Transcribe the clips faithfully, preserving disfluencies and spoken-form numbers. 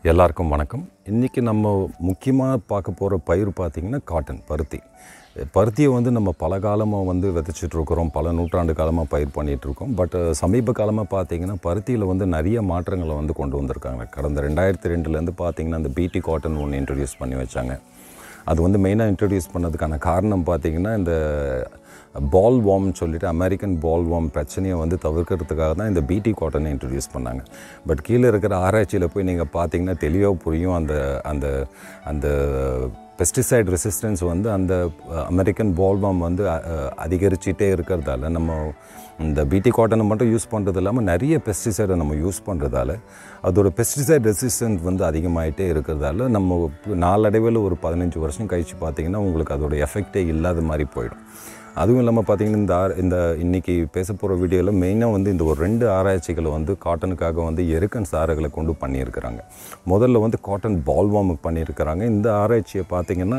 எல்லாருக்கும் வணக்கம். இன்றைக்கி நம்ம முக்கியமாக பார்க்க போகிற பயிர் பார்த்திங்கன்னா காட்டன், பருத்தி. பருத்தியை வந்து நம்ம பல காலமாக வந்து விதைச்சிட்ருக்கிறோம், பல நூற்றாண்டு காலமாக பயிர் பண்ணிகிட்ருக்கோம். பட் சமீப காலமாக பார்த்திங்கன்னா பருத்தியில் வந்து நிறைய மாற்றங்களை வந்து கொண்டு வந்திருக்காங்க. கடந்த ரெண்டாயிரத்தி ரெண்டுலேருந்து பார்த்திங்கன்னா அந்த பிடி காட்டன் ஒன்று இன்ட்ரடியூஸ் பண்ணி வச்சாங்க. அது வந்து மெயினாக இன்ட்ரடியூஸ் பண்ணதுக்கான காரணம் பார்த்திங்கன்னா இந்த பால்வார்ம்னு சொல்லிட்டு அமெரிக்கன் பால்வார்ம் பிரச்சனையை வந்து தவிர்க்கிறதுக்காக தான் இந்த பிடி காட்டனை இன்ட்ரடியூஸ் பண்ணாங்க. பட் கீழே இருக்கிற ஆராய்ச்சியில் போய் நீங்கள் பார்த்தீங்கன்னா தெளிவாக புரியும், அந்த அந்த அந்த பெஸ்டிசைட் ரெசிஸ்டன்ஸ் வந்து அந்த அமெரிக்கன் பால்வார்ம் வந்து அதிகரிச்சிட்டே இருக்கிறதால நம்ம இந்த பிடி காட்டனை மட்டும் யூஸ் பண்ணுறது இல்லாமல் நிறைய பெஸ்டிசைடை நம்ம யூஸ் பண்ணுறதால அதோட பெஸ்டிசைட் ரெசிஸ்டன்ஸ் வந்து அதிகமாகிட்டே இருக்கிறதால நம்ம நாளடைவில் ஒரு பதினஞ்சு வருஷம் கழித்து பார்த்திங்கன்னா உங்களுக்கு அதோட எஃபெக்டே இல்லாத மாதிரி போயிடும். அதுவும் இல்லாமல் பார்த்திங்கன்னா இந்த இந்த இன்றைக்கி பேச போகிற வீடியோவில் மெயினாக வந்து இந்த ஒரு ரெண்டு ஆராய்ச்சிகளை வந்து காட்டனுக்காக வந்து எருக்கன் சாறுகளை கொண்டு பண்ணியிருக்கிறாங்க. முதல்ல வந்து காட்டன் பால்வார்முக்கு பண்ணியிருக்கிறாங்க. இந்த ஆராய்ச்சியை பார்த்திங்கன்னா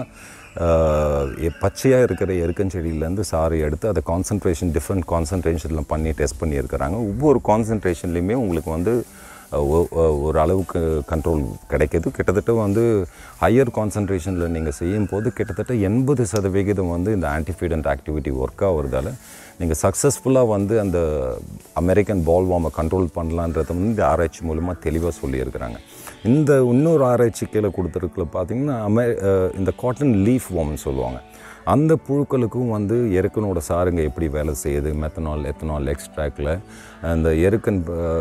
பச்சையாக இருக்கிற எருக்கன் செடியிலேருந்து சாறு எடுத்து அதை கான்சன்ட்ரேஷன் டிஃப்ரெண்ட் கான்சன்ட்ரேஷனில் பண்ணி டெஸ்ட் பண்ணியிருக்கிறாங்க. ஒவ்வொரு கான்சன்ட்ரேஷன்லேயுமே உங்களுக்கு வந்து ஒரு அளவுக்கு கண்ட்ரோல் கிடைக்கிது. கிட்டத்தட்ட வந்து ஹையர் கான்சன்ட்ரேஷனில் நீங்கள் செய்யும் போது கிட்டத்தட்ட எண்பது சதவிகிதம் வந்து இந்த ஆன்டிஃபீடன்ட் ஆக்டிவிட்டி ஒர்க் ஆகிறதால நீங்கள் சக்ஸஸ்ஃபுல்லாக வந்து அந்த அமெரிக்கன் பால்வார்மை கண்ட்ரோல் பண்ணலான்றதை வந்து இந்த ஆராய்ச்சி மூலமாக தெளிவாக சொல்லியிருக்கிறாங்க. இந்த இன்னொரு ஆராய்ச்சி கீழே கொடுத்துருக்குல பார்த்திங்கன்னா அமெ இந்த காட்டன் லீஃப்வார்ம்னு சொல்லுவாங்க. அந்த புழுக்களுக்கும் வந்து எருக்கனோட சாருங்க எப்படி வேலை செய்யுது, மெத்தனால் எத்தனால் எக்ஸ்ட்ராக்டில் அந்த எருக்கன்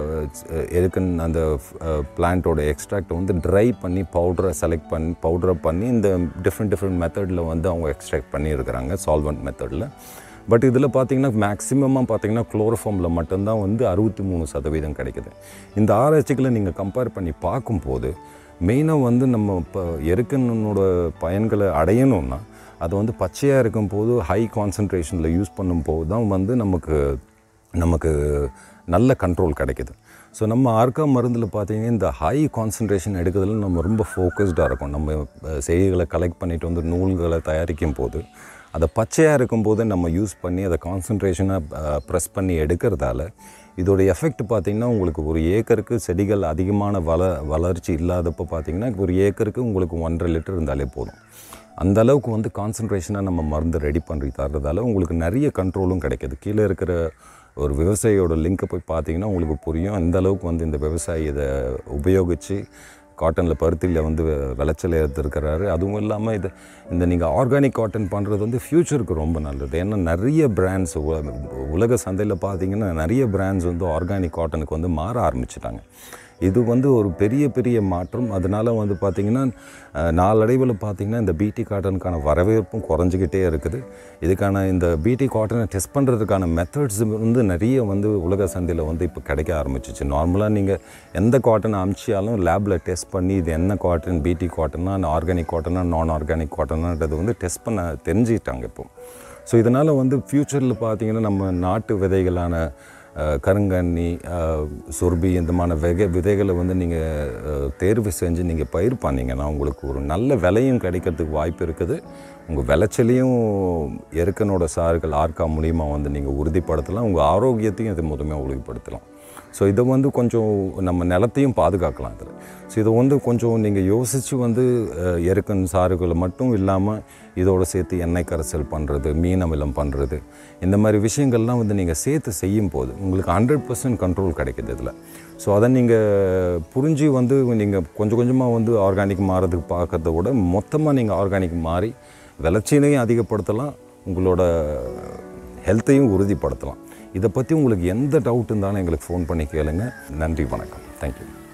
எருக்கன் அந்த பிளான்ட்டோட எக்ஸ்ட்ராக்டை வந்து ட்ரை பண்ணி பவுடரை செலக்ட் பண்ணி பவுடரை பண்ணி இந்த டிஃப்ரெண்ட் டிஃப்ரெண்ட் மெத்தடில் வந்து அவங்க எக்ஸ்ட்ராக்ட் பண்ணியிருக்கிறாங்க, சால்வெண்ட் மெத்தடில். பட் இதில் பார்த்திங்கன்னா மேக்ஸிமமாக பார்த்திங்கன்னா குளோரோஃபார்மில் மட்டும்தான் வந்து அறுபத்தி மூணு சதவீதம் கிடைக்குது. இந்த ஆராய்ச்சிகளை நீங்கள் கம்பேர் பண்ணி பார்க்கும்போது மெயினாக வந்து நம்ம இப்போ எருக்கனோட பயன்களை அடையணும்னா அது வந்து பச்சையாக இருக்கும்போது ஹை கான்சன்ட்ரேஷனில் யூஸ் பண்ணும்போது தான் வந்து நமக்கு நமக்கு நல்ல கண்ட்ரோல் கிடைக்கிது. ஸோ நம்ம ஆர்கா மருந்தில் பார்த்திங்கன்னா இந்த ஹை கான்சன்ட்ரேஷன் எடுக்கிறதுல நம்ம ரொம்ப ஃபோக்கஸ்டாக இருக்கும். நம்ம செய்திகளை கலெக்ட் பண்ணிவிட்டு வந்து நூல்களை தயாரிக்கும் போது அதை பச்சையாக இருக்கும்போது நம்ம யூஸ் பண்ணி அதை கான்சன்ட்ரேஷனாக ப்ரெஸ் பண்ணி எடுக்கிறதால இதோடைய எஃபெக்ட் பார்த்திங்கன்னா உங்களுக்கு ஒரு ஏக்கருக்கு செடிகள் அதிகமான வள வளர்ச்சி இல்லாதப்போ பார்த்திங்கன்னா ஒரு ஏக்கருக்கு உங்களுக்கு ஒன்றரை லிட்டர் இருந்தாலே போதும். அந்த அளவுக்கு வந்து கான்சன்ட்ரேஷனாக நம்ம மருந்து ரெடி பண்ணி தர்றதால உங்களுக்கு நிறைய கண்ட்ரோலும் கிடைக்கிது. கீழே இருக்கிற ஒரு விவசாயியோட லிங்க்கை போய் பார்த்தீங்கன்னா உங்களுக்கு புரியும் அந்த அளவுக்கு வந்து இந்த விவசாயி இதை உபயோகித்து காட்டனில் பருத்தியில் வந்து விளைச்சல் எடுத்துருக்கிறாரு. அதுவும் இல்லாமல் இது இந்த நீங்கள் ஆர்கானிக் காட்டன் பண்ணுறது வந்து ஃப்யூச்சருக்கு ரொம்ப நல்லது. ஏன்னா நிறைய பிராண்ட்ஸ் உலக சந்தையில் பார்த்திங்கன்னா நிறைய பிராண்ட்ஸ் வந்து ஆர்கானிக் காட்டனுக்கு வந்து மாற ஆரம்பிச்சிட்டாங்க. இது வந்து ஒரு பெரிய பெரிய மாற்றம். அதனால் வந்து பார்த்திங்கன்னா நாளடைவில் பார்த்திங்கன்னா இந்த பிடி காட்டனுக்கான வரவேற்பும் குறைஞ்சிக்கிட்டே இருக்குது. இதுக்கான இந்த பிடி காட்டனை டெஸ்ட் பண்ணுறதுக்கான மெத்தட்ஸ் வந்து நிறைய வந்து உலக சந்தையில் வந்து இப்போ கிடைக்க ஆரம்பிச்சிச்சு. நார்மலாக நீங்கள் எந்த காட்டனை அமிச்சாலும் லேபில் டெஸ்ட் பண்ணி இது என்ன காட்டன், பிடி காட்டனா, ஆர்கானிக் காட்டனா, நான் ஆர்கானிக் காட்டனான்றது வந்து டெஸ்ட் பண்ண தெரிஞ்சுக்கிட்டாங்க இப்போ. ஸோ இதனால் வந்து ஃப்யூச்சரில் பார்த்திங்கன்னா நம்ம நாட்டு விதைகளான கருங்கண்ணி, சுர்பி இந்த மாதிரி விதை விதைகளை வந்து நீங்கள் தேர்வு செஞ்சு நீங்கள் பயிர் பண்ணிங்கன்னா உங்களுக்கு ஒரு நல்ல விலையும் கிடைக்கிறதுக்கு வாய்ப்பு இருக்குது. உங்கள் விளைச்சலையும் எருக்கனோட சாறுகள் ஆர்கா மூலியமாக வந்து நீங்கள் உறுதிப்படுத்தலாம், உங்கள் ஆரோக்கியத்தையும் இது முதன்மையாக உறுதிப்படுத்தலாம். ஸோ இதை வந்து கொஞ்சம் நம்ம நிலத்தையும் பாதுகாக்கலாம் இதில். ஸோ இதை வந்து கொஞ்சம் நீங்கள் யோசித்து வந்து எருக்கன் சாறுகளை மட்டும் இல்லாமல் இதோடு சேர்த்து எண்ணெய் கரைசல் பண்ணுறது, மீன் அமிலம் பண்ணுறது, இந்த மாதிரி விஷயங்கள்லாம் வந்து நீங்கள் சேர்த்து செய்யும் போது உங்களுக்கு ஹண்ட்ரட் பர்சன்ட் கண்ட்ரோல் கிடைக்கிது இதில். ஸோ அதை நீங்கள் புரிஞ்சு வந்து நீங்கள் கொஞ்சம் கொஞ்சமாக வந்து ஆர்கானிக் மாறதுக்கு பார்க்கறத விட மொத்தமாக நீங்கள் ஆர்கானிக் மாறி விளைச்சலையும் அதிகப்படுத்தலாம், உங்களோட ஹெல்த்தையும் உறுதிப்படுத்தலாம். இதை பற்றி உங்களுக்கு எந்த டவுட் இருந்தாலும் எங்களுக்கு ஃபோன் பண்ணி கேளுங்க. நன்றி, வணக்கம், தேங்க்யூ.